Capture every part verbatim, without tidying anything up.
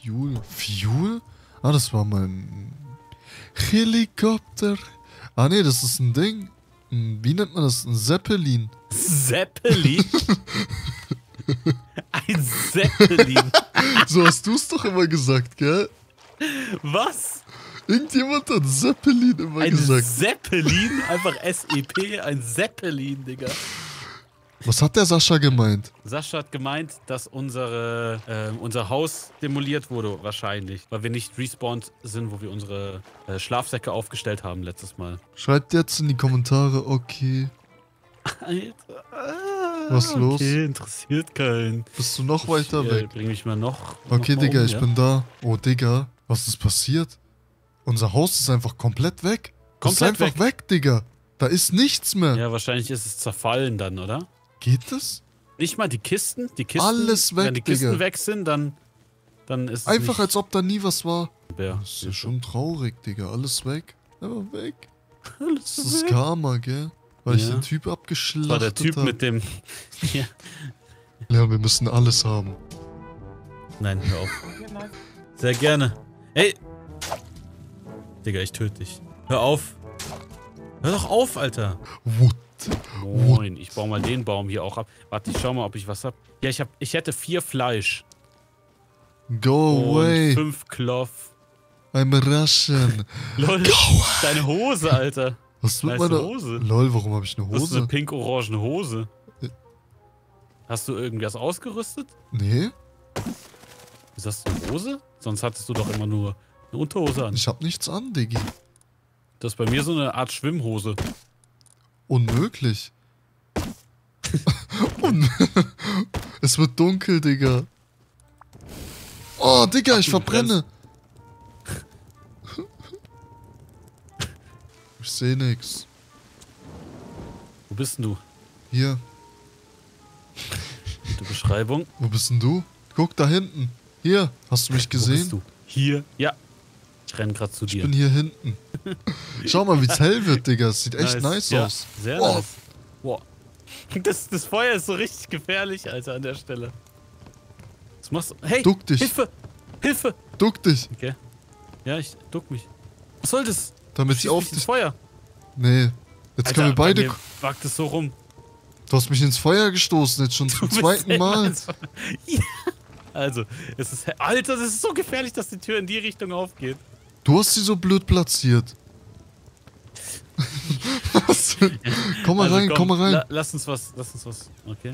Fuel. Fuel? Ah, das war mein Helikopter. Ah, nee, das ist ein Ding. Wie nennt man das? Ein Zeppelin. Zeppelin? Ein Zeppelin. So hast du es doch immer gesagt, gell? Was? Irgendjemand hat Zeppelin immer Ein gesagt. Zeppelin? Einfach S E P, ein Zeppelin, Digga. Was hat der Sascha gemeint? Sascha hat gemeint, dass unsere, äh, unser Haus demoliert wurde, wahrscheinlich. Weil wir nicht respawned sind, wo wir unsere äh, Schlafsäcke aufgestellt haben letztes Mal. Schreibt jetzt in die Kommentare, okay. Alter. Was los? Okay, interessiert keinen. Bist du noch weiter ich, weg? Äh, bring mich mal noch. Okay, noch mal Digga, um, ich ja? bin da. Oh, Digga, was ist passiert? Unser Haus ist einfach komplett weg. Das ist Komplett einfach weg. weg, Digga. Da ist nichts mehr. Ja, wahrscheinlich ist es zerfallen dann, oder? Geht das? Nicht mal die Kisten? Die Kisten, Alles weg, wenn die Kisten Digga. weg sind, dann, dann ist es Einfach nicht als ob da nie was war. Ja, Das ist ja schon traurig, Digga. Alles weg. Einfach weg. Alles Das ist weg. Karma, gell? Weil ich Ja. den Typ abgeschlachtet Das war der Typ hab. mit dem... ja. Ja, wir müssen alles haben. Nein, hör auf. Sehr gerne. Ey! Digga, ich töte dich. Hör auf. Hör doch auf, Alter. What? Moin, ich baue mal den Baum hier auch ab. Warte, ich schau mal, ob ich was hab. Ja, ich hab, ich hätte vier Fleisch. Go away. Und fünf Cloth. I'm Russian. Lol, deine Hose, Alter. Was ist mit Nice meiner Hose. Lol, warum habe ich eine Das ist eine Hose? pink-orangene Hose. Ja. Hast du irgendwas ausgerüstet? Nee, Ist das eine Hose? Sonst hattest du doch immer nur eine Unterhose an. ich hab nichts an, Diggi. Das ist bei mir so eine Art Schwimmhose. Unmöglich. Un es wird dunkel, Digga. Oh, Digga, ich du verbrenne. Ich seh nix. Wo bist denn du? Hier, Gute Beschreibung. wo bist denn du? Guck, da hinten. Hier, hast du mich Wo bist gesehen? du? Hier. Ja. Ich renne gerade zu Ich dir. bin hier hinten. Schau mal, wie es hell wird, Digga. Es sieht echt nice, ja, aus. Sehr Boah. nice. Boah. Das, das Feuer ist so richtig gefährlich, Alter, an der Stelle. Was machst du? Hey! Duck dich. Hilfe! Hilfe! Duck dich, Okay. Ja, ich duck mich. Was soll das? damit Schieß ich auf mich ins dich... Feuer. Nee, jetzt Alter, können wir beide... bei mir wagt es so rum. Du hast mich ins Feuer gestoßen, jetzt schon Du zum bist zweiten selber Mal. ins Feuer. Ja. Also, es ist... Alter, das ist so gefährlich, dass die Tür in die Richtung aufgeht. Du hast sie so blöd platziert. Was? Komm mal Also, rein, komm, mal rein. La lass uns was... Lass uns was... Okay.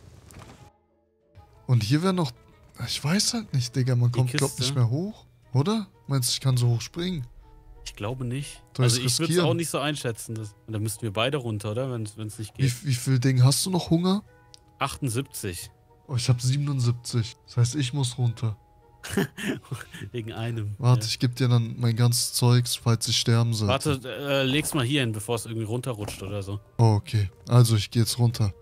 Und hier wäre noch... Ich weiß halt nicht, Digga. Man Die kommt, glaub Kiste. nicht mehr hoch. Oder? Meinst du, ich kann so hoch springen? Ich glaube nicht. Soll Also ich's ich würde es riskieren? auch nicht so einschätzen. Das, und dann müssten wir beide runter, oder? Wenn es nicht geht. Wie, wie viel Ding hast du noch Hunger? achtundsiebzig. Oh, ich habe siebenundsiebzig. Das heißt, ich muss runter. Wegen einem. Warte, Ja. ich gebe dir dann mein ganzes Zeugs, falls ich sterben sollte. Warte, äh, leg's mal hier hin, bevor es irgendwie runterrutscht oder so. Oh, okay. Also, ich gehe jetzt runter.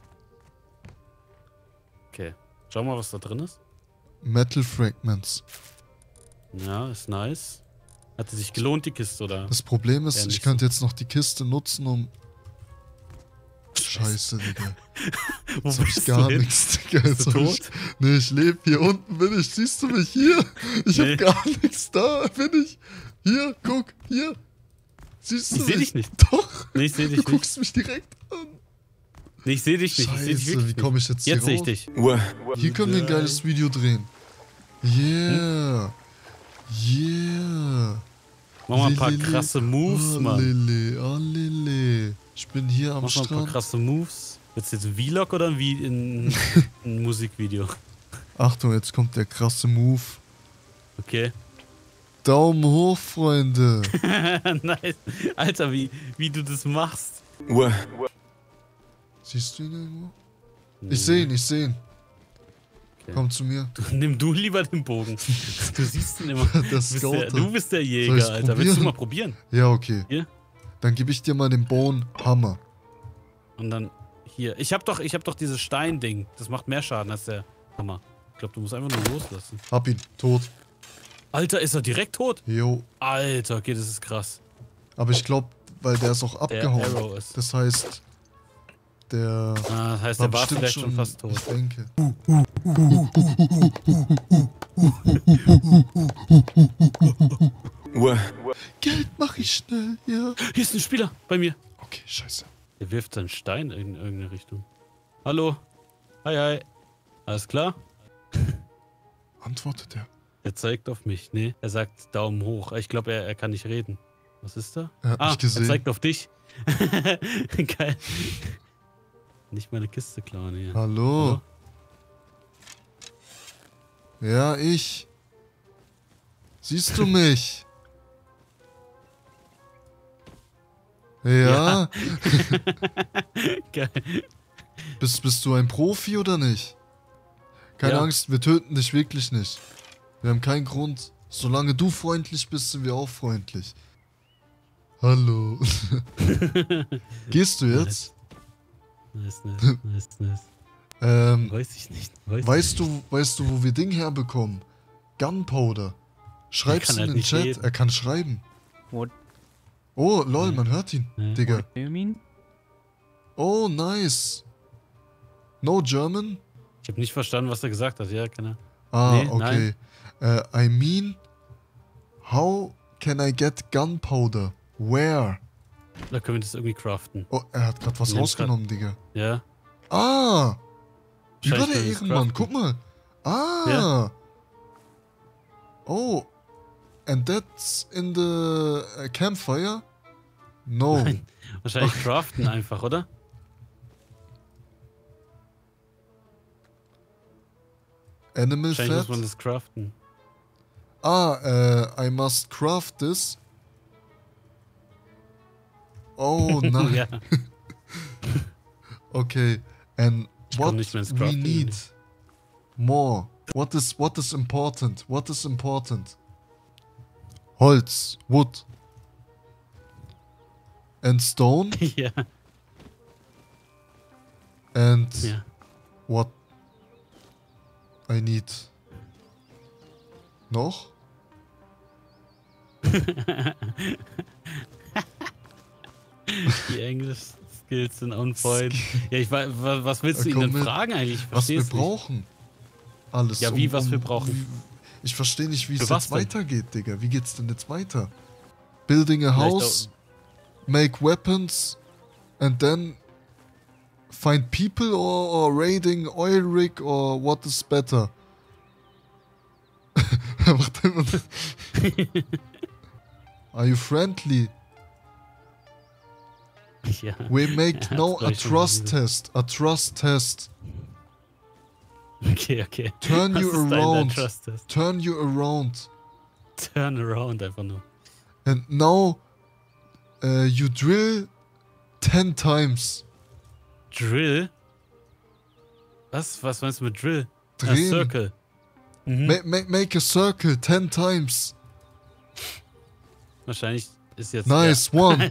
Okay. Schau mal, was da drin ist. Metal Fragments. Ja, ist nice. Hat die sich gelohnt, die Kiste, oder? Das Problem ist, Ja, ich nicht könnte jetzt noch die Kiste nutzen, um... Scheiße, Digga. Wo Jetzt hab ich bist gar du hin? nichts, Digga. Bist Jetzt du hab ich, tot? nee, ich lebe hier unten, bin ich. Siehst du mich hier? Ich Nee. hab gar nichts da, bin ich. Hier, guck, hier. Siehst du Ich mich? seh dich nicht. Doch. Nee, ich seh dich Du nicht. guckst mich direkt an. Nee, ich seh dich nicht. Ich seh dich Scheiße, wirklich wie komme ich jetzt hier Jetzt sehe ich raus? dich. Hier können wir ein geiles Video drehen. Yeah. Yeah. Mach mal ein paar Lili, krasse Moves, oh, Mann. Lili, oh, Lili. Ich bin hier am Mach mal ein paar Strand. krasse Moves. Willst du jetzt ein Vlog oder ein, Vi ein, ein Musikvideo? Achtung, jetzt kommt der krasse Move. Okay. Daumen hoch, Freunde. Nice. Alter, wie, wie du das machst. Siehst du ihn irgendwo? Ich sehe ihn, ich sehe ihn. Okay. Komm zu mir. Du, nimm du lieber den Bogen. Du siehst ihn immer. Der Du bist der, Scouter. du bist der Soll Jäger, ich's Alter. Willst du probieren? mal probieren? Ja, okay. Hier? Dann gebe ich dir mal den Bone Hammer. Und dann hier. Ich hab doch, ich hab doch dieses Steinding. Das macht mehr Schaden als der Hammer. Ich glaube, du musst einfach nur loslassen. Hab ihn. Tot. Alter, ist er direkt tot? Jo. Alter, okay, das ist krass. Aber ich glaube, weil der ist auch Der abgehauen. Arrow ist. Das heißt, der... Ah, das heißt, der war bestimmt vielleicht schon fast tot. Ich denke. Geld mach ich schnell, ja. Hier ist ein Spieler bei mir. Okay, scheiße. Der wirft seinen Stein in irgendeine Richtung. Hallo. Hi, hi. Alles klar? Antwortet er. Er zeigt auf mich. Nee, er sagt Daumen hoch. Ich glaube, er, er kann nicht reden. Was ist da? Er hat ah, mich gesehen. er zeigt auf dich. Geil. Nicht meine Kiste klauen hier. Hallo? Hallo? Ja, ich. Siehst du mich? Ja. Ja. Geil. Bist, bist du ein Profi oder nicht? Keine Ja. Angst, wir töten dich wirklich nicht. Wir haben keinen Grund. Solange du freundlich bist, sind wir auch freundlich. Hallo. Gehst du jetzt? Nice, nice, nice, nice. Ähm, Weiß ich nicht. Weiß weißt ich du, weißt du, wo wir Ding herbekommen? Gunpowder. Schreib's kann in halt den nicht Chat. reden. Er kann schreiben. What, Oh, lol, man hört ihn, Ja. Digga. what do you mean? Oh, nice. No German? Ich habe nicht verstanden, was er gesagt hat. Ja, keine Ah, Nee, okay. Uh, I mean, how can I get gunpowder? Where? Da können wir das irgendwie craften. Oh, er hat gerade was Nimm rausgenommen, Digga. Ja? Ah! Über Wahrscheinlich der können wir das Ehrenmann, craften. guck mal. Ah! Ja. Oh. And that's in the uh, campfire? No. Nein. Wahrscheinlich craften einfach, oder? Animal Wahrscheinlich muss fat? man das craften. Ah, uh, I must craft this. Oh, nein. Ja. Okay. And Ich komm what nicht mehr ins we Crafting. need more. What is what is important? What is important? Holz, wood. And stone ja. and Ja. what I need. Noch? Die Englisch-Skills sind on point. Ja, ich weiß, wa- was willst du Ja, ihn komm denn mit. fragen eigentlich? Ich Was wir versteh's nicht. brauchen. Alles. Ja, wie, was wir brauchen? wie- Ich verstehe nicht, wie Für es was jetzt denn? weitergeht, Digga. Wie geht's denn jetzt weiter? Building a Vielleicht house, make weapons, and then find people or, or raiding oil rig or what is better? Er macht immer noch- Are you friendly? Ja. We make Ja, no das a brauch ich schon trust wieder. test. A trust test. Okay, okay. Turn Was you ist dein- dein around. Trust-Test? Turn you around. Turn around einfach nur. And now uh, you drill ten times. Drill? Was? Was meinst du mit Drill? Ah, Drehen. Circle. Mhm. Ma ma make a circle ten times. Wahrscheinlich ist jetzt... Nice. One,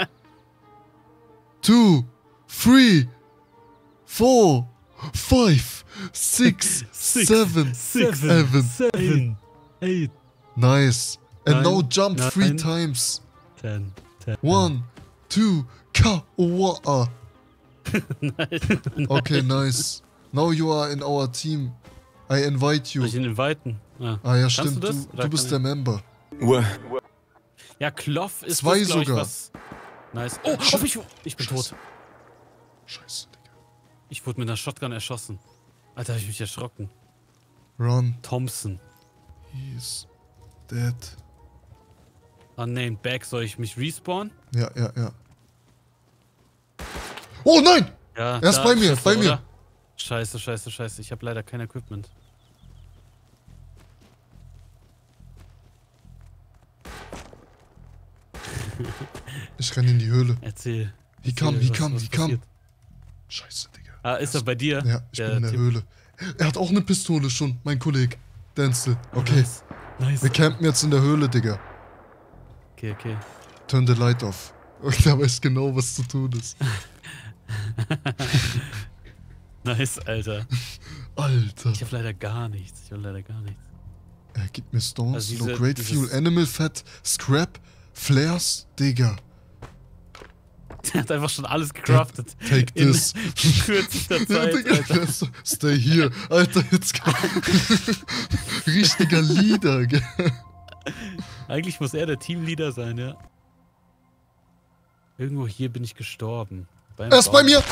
two, three, four, five, six, Six, seven, seven, seven, eight, Nice. And now Nine, jump three nine. times. ten, ten. One, two, ka wa. Nice. Okay, nice. Now you are in our team. I invite you. Soll ich ihn inviten? Ah. Ah ja, Kannst stimmt. du Du, das? du, Oder bist kann der Member. Ja, Kloff ist Zwei das, glaub ich, sogar. was... Nice. Oh, auf ich, ich bin Scheiße. tot. Scheiße, Digga. Ich wurde mit einer Shotgun erschossen. Alter, hab ich mich erschrocken. Run. Thompson. He's dead. Unnamed Back. Soll ich mich respawnen? Ja, ja, ja. Oh nein! Ja. Er ist da, bei mir, Schüsse, bei mir. oder? Scheiße, scheiße, scheiße. Ich habe leider kein Equipment. Ich renn in die Höhle. Erzähl. He Erzähl, come, he was- come, was he come. passiert. Scheiße, Digga. Ah, ist er bei dir? Ja, ich Der bin in der Typ. Höhle. Er hat auch eine Pistole schon, mein Kollege. Denzel. Okay. Nice. Nice. Wir campen jetzt in der Höhle, Digga. Okay, okay. Turn the light off. Okay, da weiß genau, was zu tun ist. Nice, Alter. Alter. Ich hab leider gar nichts. Ich hab leider gar nichts. Er gibt mir Stones, Also diese- no great dieses- fuel, animal fat, scrap, flares, Digga. Der hat einfach schon alles gecraftet. Take in, this. in kürzester Ja, Zeit, Digga, Alter. stay here. Alter, jetzt kommt richtiger Leader, gell? Eigentlich muss er der Teamleader sein, ja. Irgendwo hier bin ich gestorben. Beim Er ist bei Baum. mir!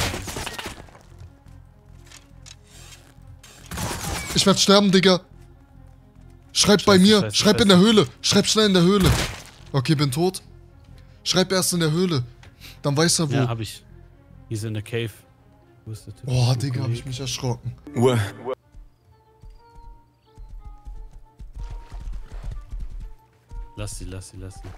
Ich werd sterben, Digga. Schreib bei Scheiße, mir. scheiße, Schreib in scheiße. der Höhle. Schreib schnell in der Höhle. Okay, bin tot. Schreib erst in der Höhle. Dann weiß er wo. Ja, hab ich. Hier ist in der Cave. Wo ist der Typ? Oh, Digga, hab ich mich erschrocken. Lass sie, lass sie, lass sie.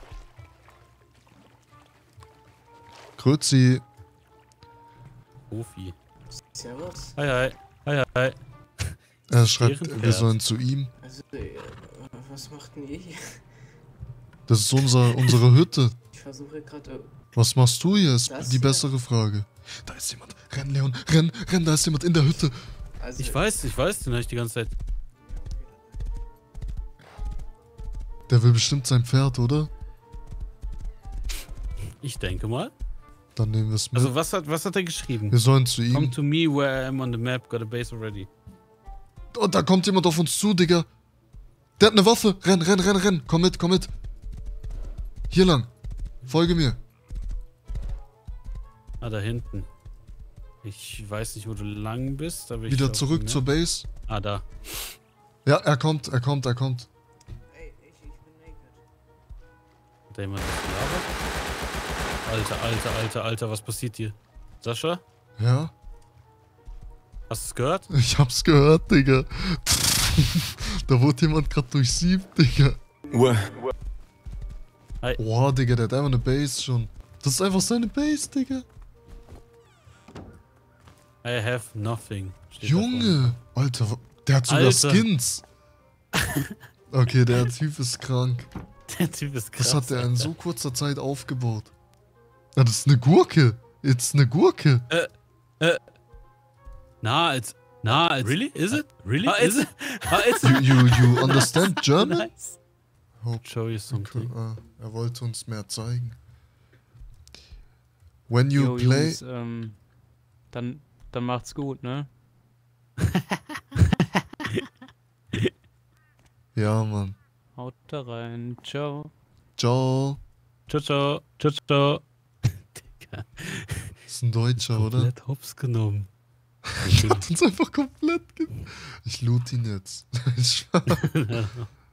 Grüezi. Profi. Servus. Hi, hi. Hi, hi. Er schreibt, Ehrenwert. wir sollen zu ihm. Also, äh, was macht denn ihr hier? Das ist unser, unsere Hütte. Ich versuche gerade. Was machst du hier? Ist Das die hier. bessere Frage. Da ist jemand. Renn, Leon. Renn, renn, da ist jemand in der Hütte. Also, Ich weiß, ich weiß, den hab ich die ganze Zeit. Der will bestimmt sein Pferd, oder? Ich denke mal. Dann nehmen wir es mit. Also, was hat, was hat er geschrieben? wir sollen zu Come ihm. to me where I am on the map, got a base already. Oh, da kommt jemand auf uns zu, Digga. Der hat eine Waffe. Renn, renn, renn, renn. Komm mit, komm mit. Hier lang. Folge mir. Ah, da hinten. Ich weiß nicht, wo du lang bist, aber ich. Wieder schau auf zurück die zur Map. Base. Ah, da. Ja, er kommt, er kommt, er kommt. ey, ich, ich bin naked. Hat da jemand was gelabert? Alter, alter, alter, alter, was passiert hier? Sascha? Ja? Hast du es gehört? Ich hab's gehört, Digga. Da wurde jemand grad durchsiebt, Digga. Hi. Boah, Digga, der hat einfach eine Base schon. Das ist einfach seine Base, Digga. I have nothing. Steht da vorne. Junge. Alter, wa- der hat sogar Alter. Skins. Okay, der Typ ist krank. Der Typ ist krass. Das hat er in Alter. so kurzer Zeit aufgebaut. Ja, das ist eine Gurke. Jetzt eine Gurke. Na, als. Na, als. Really? Is it? Really? Ah, is it? Ah, is You, you, you understand German? Nice. Hope. Show you something. Ah, er wollte uns mehr zeigen. When you Jo, play... Jungs, ähm, dann, dann macht's gut, ne? Ja, Mann. Haut da rein. Ciao. Ciao. Ciao, ciao. Ciao, ciao. Digga. Das ist ein Deutscher, oder? Komplett hops genommen. Der hat uns einfach komplett ge... Ich loot ihn jetzt. Ich schwör.